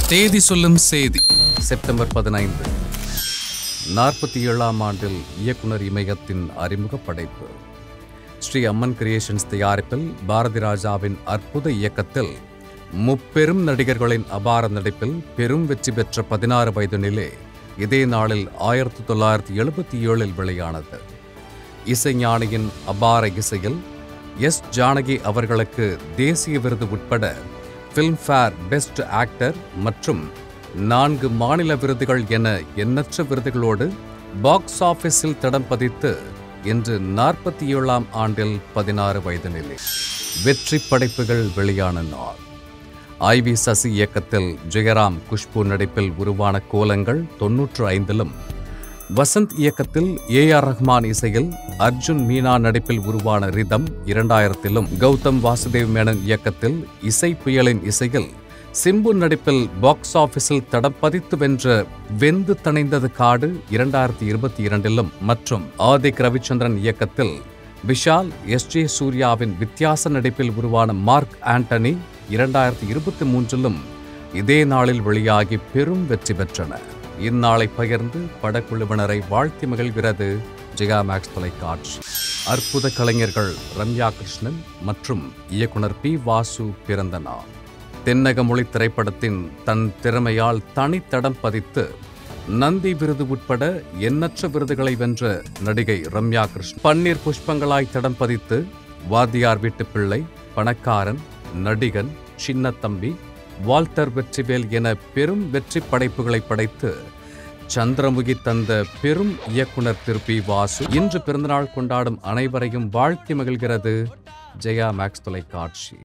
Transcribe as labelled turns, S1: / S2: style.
S1: தேதி சொல்லும் செய்தி செப்டம்பர் 15 47ஆம் ஆண்டில் இயக்குனர் இமயத்தின் அறிமுக படைப்பு. ஸ்ரீ அம்மன் கிரியேஷன்ஸ் தயாரிப்பில் பாரதி ராஜாவின் அற்புத இயக்கத்தில் முப்பெரும் நடிகர்களின் அபார நடிப்பில் பெரும் வெற்றி பெற்ற 16 வயதினிலே இதே நாளில் 1977 வெளியானது. இசைஞானியின் அபார இசையில் எஸ். ஜானகி அவர்களுக்கு தேசிய விருது உட்பட ஃபிலிம்ஃபேர் பெஸ்ட் ஆக்டர் மற்றும் 4 மாநில விருதுகள் என எண்ணற்ற விருதுகளோடு பாக்ஸ் ஆபீஸில் தடம் பதித்து இன்று 47ஆம் ஆண்டில் 16 வயதினிலே வெற்றி படைப்புகள் வெளியான நாள். ஐ.வி. சசி இயக்கத்தில் ஜெயராம் குஷ்பு நடிப்பில் உருவான கோலங்கள் 95லும், வசந்த் இயக்கத்தில் ஏ.ஆர். ரஹ்மான் இசையில் அர்ஜுன் மீனா நடிப்பில் உருவான ரிதம் 2000லும், கௌதம் வாசுதேவ் மேனன் இயக்கத்தில் இசை புயலின் இசையில் சிம்பு நடிப்பில் பாக்ஸ் ஆபீஸில் தடம் பதித்து வென்ற வெந்து தணிந்தது காடு 2022லும் மற்றும் ஆதிக் ரவிச்சந்திரன் இயக்கத்தில் விஷால் எஸ்.ஜே. சூர்யாவின் வித்தியாச நடிப்பில் உருவான மார்க் ஆண்டனி 2023லும் இதே நாளில் வெளியாகி பெரும் வெற்றி பெற்றன. இந்நாளை பகிர்ந்து படக்குழுவினரை வாழ்த்தி மகிழ்கிறது ஜெயா மேக்ஸ் தொலைக்காட்சி. அற்புத கலைஞர்கள் ரம்யா கிருஷ்ணன் மற்றும் இயக்குனர் பி. வாசு பிறந்த நாள். தென்னக மொழி திரைப்படத்தின் தன் திறமையால் தனித்தடம் பதித்து நந்தி விருது உட்பட எண்ணற்ற விருதுகளை வென்ற நடிகை ரம்யா கிருஷ்ணன் பன்னீர் புஷ்பங்களாய் தடம் பதித்து வாத்தியார் வீட்டு பிள்ளை, பணக்காரன், நடிகன், சின்னத்தம்பி, வால்டர் வெற்றிவேல் என பெரும் வெற்றி படைப்புகளை படைத்து சந்திரமுகி தந்த பெரும் இயக்குனர் திரு பி. வாசு இன்று பிறந்தநாள் கொண்டாடும் அனைவரையும் வாழ்த்தி மகிழ்கிறது ஜெயா மேக்ஸ் தொலைக்காட்சி.